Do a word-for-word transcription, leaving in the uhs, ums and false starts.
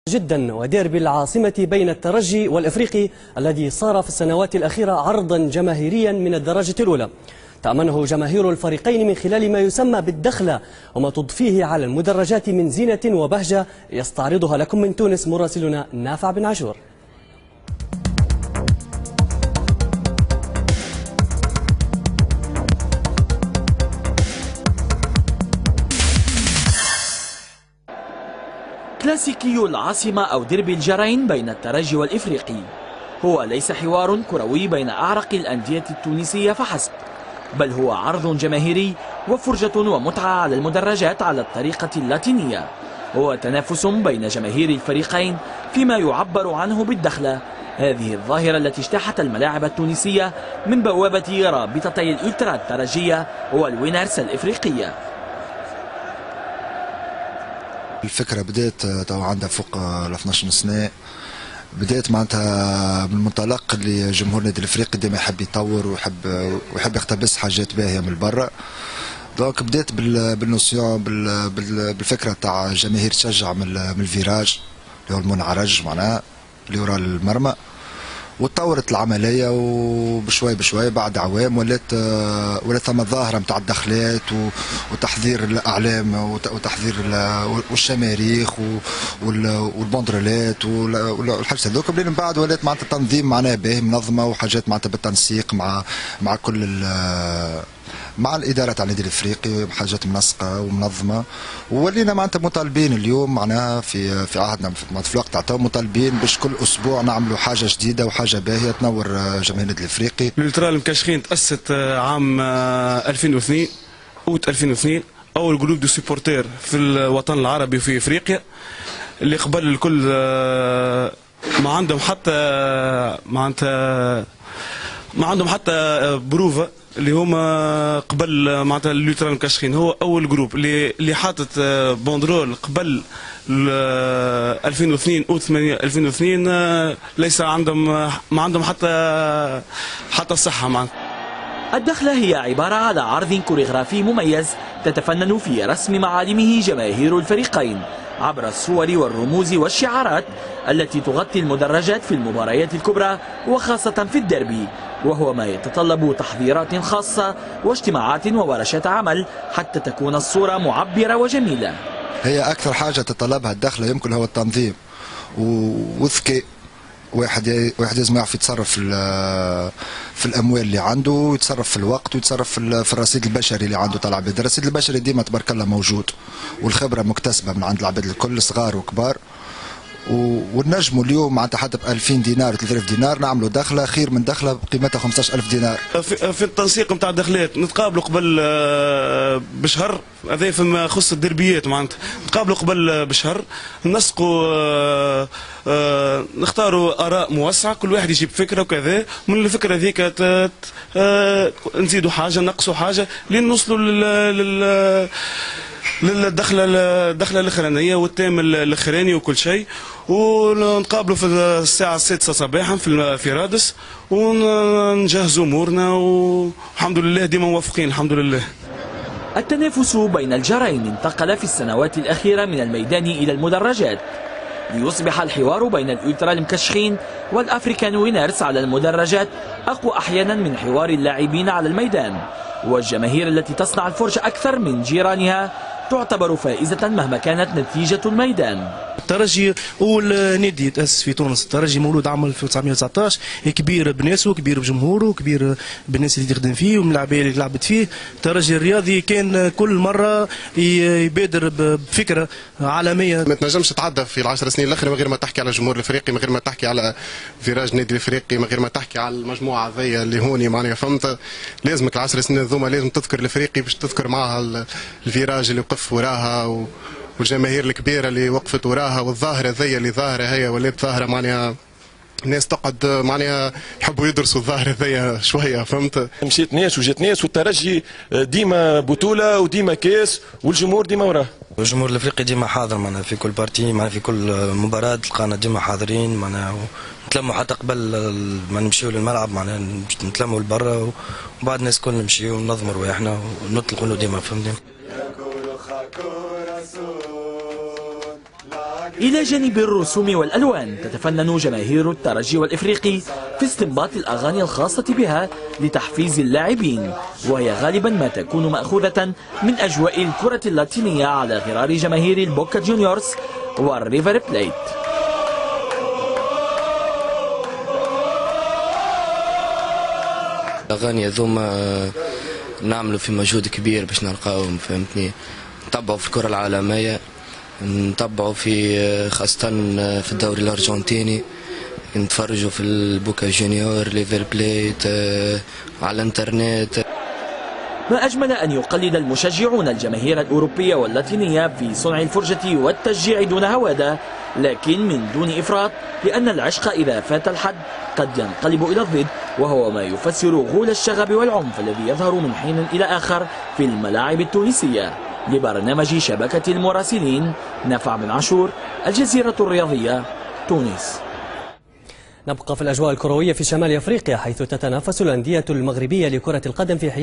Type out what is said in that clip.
جدا وديربي العاصمة بين الترجي والإفريقي الذي صار في السنوات الأخيرة عرضا جماهيريا من الدرجة الأولى. تأمنه جماهير الفريقين من خلال ما يسمى بالدخلة وما تضفيه على المدرجات من زينة وبهجة يستعرضها لكم من تونس مراسلنا نافع بن عاشور. كلاسيكي العاصمة أو ديربي الجرين بين الترجي والإفريقي هو ليس حوار كروي بين أعرق الأندية التونسية فحسب، بل هو عرض جماهيري وفرجة ومتعة على المدرجات على الطريقة اللاتينية. هو تنافس بين جماهير الفريقين فيما يعبر عنه بالدخلة، هذه الظاهرة التي اجتاحت الملاعب التونسية من بوابة رابطتي الألترا الترجية والوينرز الإفريقية. الفكرة بدأت تو عندها فوق ال اثناش سنة، بدأت معناتها من منطلق اللي جمهور النادي الافريقي ديما يحب يطور ويحب ويحب يقتبس حاجات باهية من برا. دونك بدأت بالنوسيون بالفكرة تاع جماهير تشجع من الفيراج اللي هو المنعرج معناها اللي وراء المرمى، وتطورت العمليه وبشوي بشوي بعد عوام ولات ولات ثم ظاهره نتاع الدخلات وتحضير الاعلام وتحضير والشماريخ والبندرولات والحاجات هذوك. من بعد ولات معناتها تنظيم معناها باهي منظمه وحاجات معناتها بالتنسيق مع مع كل مع الاداره تاع النادي الافريقي، حاجات منسقه ومنظمه. وولينا معناتها مطالبين اليوم معناها في في عهدنا في الوقت تاع مطالبين باش كل اسبوع نعملوا حاجه جديده وحاجه باهيه تنور جماهير النادي الافريقي. الالترا المكاشخين تاسست عام ألفين واثنين اوت ألفين واثنين، اول جروب دو سيبورتير في الوطن العربي وفي افريقيا، اللي قبل الكل ما عندهم حتى معناتها ما عندهم حتى بروفا اللي هما قبل معناتها الالترا المكاشخين. هو اول جروب اللي اللي حاطط بوندرول قبل ألفين واثنين او ثمانية ألفين واثنين، ليس عندهم ما عندهم حتى حتى الصحه معناتها. الدخلة هي عبارة على عرض كوريغرافي مميز تتفنن في رسم معالمه جماهير الفريقين عبر الصور والرموز والشعارات التي تغطي المدرجات في المباريات الكبرى وخاصة في الديربي، وهو ما يتطلب تحضيرات خاصة واجتماعات وورشات عمل حتى تكون الصورة معبرة وجميلة. هي أكثر حاجة تتطلبها الدخلة يمكن هو التنظيم والذكاء. واحد واحد لازم يعرف يتصرف في في الاموال اللي عنده، ويتصرف في الوقت، ويتصرف في, في الرصيد البشري اللي عنده. طلع العباد الرصيد البشري ديما تبارك الله موجود، والخبره مكتسبه من عند العباد الكل صغار وكبار. ونجموا اليوم معناتها حتى ب ألفين دينار ثلاثة آلاف دينار نعملوا دخله خير من دخله بقيمتها خمسطاش ألف دينار. في, في التنسيق نتاع الدخلات نتقابلوا قبل بشهر، هذا فيما يخص الدربيات معناتها نتقابلوا قبل بشهر، نسقوا نختاروا اراء موسعه، كل واحد يجيب فكره وكذا، من الفكره ذيك نزيدوا حاجه نقصوا حاجه لين نوصلوا لل للدخله الدخله الاخرانيه والتام الاخراني وكل شيء. ونتقابلوا في الساعه السادسة صباحا في في رادس ونجهزوا امورنا، والحمد لله ديما موفقين الحمد لله. التنافس بين الجرين انتقل في السنوات الاخيره من الميدان الى المدرجات، ليصبح الحوار بين الالترا المكشخين والافريكان وينرز على المدرجات اقوى احيانا من حوار اللاعبين على الميدان، والجماهير التي تصنع الفرجه اكثر من جيرانها تعتبر فائزة مهما كانت نتيجة الميدان. الترجي أول نادي تأسس في تونس، الترجي مولود عام ألف وتسعمائة وتسعطاش، كبير بناسه كبير بجمهوره كبير بالناس اللي تخدم فيه ومن العباد اللي لعبت فيه. الترجي الرياضي كان كل مرة يبادر بفكرة عالمية. ما تنجمش تتعدى في العشر سنين الأخيرة من غير ما تحكي على الجمهور الافريقي، من غير ما تحكي على فيراج النادي الافريقي، من غير ما تحكي على المجموعة هذيا اللي هوني معناها فهمت. لازمك العشر سنين ذوما لازم تذكر الافريقي باش تذكر معها الفيراج اللي وقف وراها والجماهير الكبيره اللي وقفت وراها، والظاهره ذي اللي ظاهره هي ولات ظاهره معناها الناس تقعد معناها يحبوا يدرسوا الظاهره ذي شويه فهمت. مشيت ناس وجات ناس، والترجي ديما بطوله وديما كاس والجمهور ديما وراه. الجمهور الافريقي ديما حاضر معناها في كل بارتي، معناها في كل مباراه تلقانا ديما حاضرين معناها، نتلموا حتى قبل ما نمشيو للملعب معناها نتلموا لبرا، وبعد الناس كل نمشيو وننظموا رواحنا ونطلقوا ديما فهمتني. إلى جانب الرسوم والألوان تتفنن جماهير الترجي والإفريقي في استنباط الأغاني الخاصة بها لتحفيز اللاعبين، وهي غالبا ما تكون مأخوذة من أجواء الكرة اللاتينية على غرار جماهير البوكا جونيورز والريفر بليت. الأغاني هذوما نعملوا في مجهود كبير باش نلقاوهم، فهمتني، نتبعوا في الكرة العالمية، نتبعوا في خاصة في الدوري الأرجنتيني، نتفرجوا في البوكا جونيور ليفر بليت على الانترنت. ما أجمل أن يقلد المشجعون الجماهير الأوروبية واللاتينية في صنع الفرجة والتشجيع دون هوادة، لكن من دون إفراط، لأن العشق إذا فات الحد قد ينقلب إلى الضد، وهو ما يفسر غول الشغب والعنف الذي يظهر من حين إلى آخر في الملاعب التونسية. لبرنامج شبكة المراسلين، نافع بن عاشور، الجزيرة الرياضية، تونس. نبقى في الأجواء الكروية في شمال أفريقيا، حيث تتنافس الأندية المغربية لكرة القدم في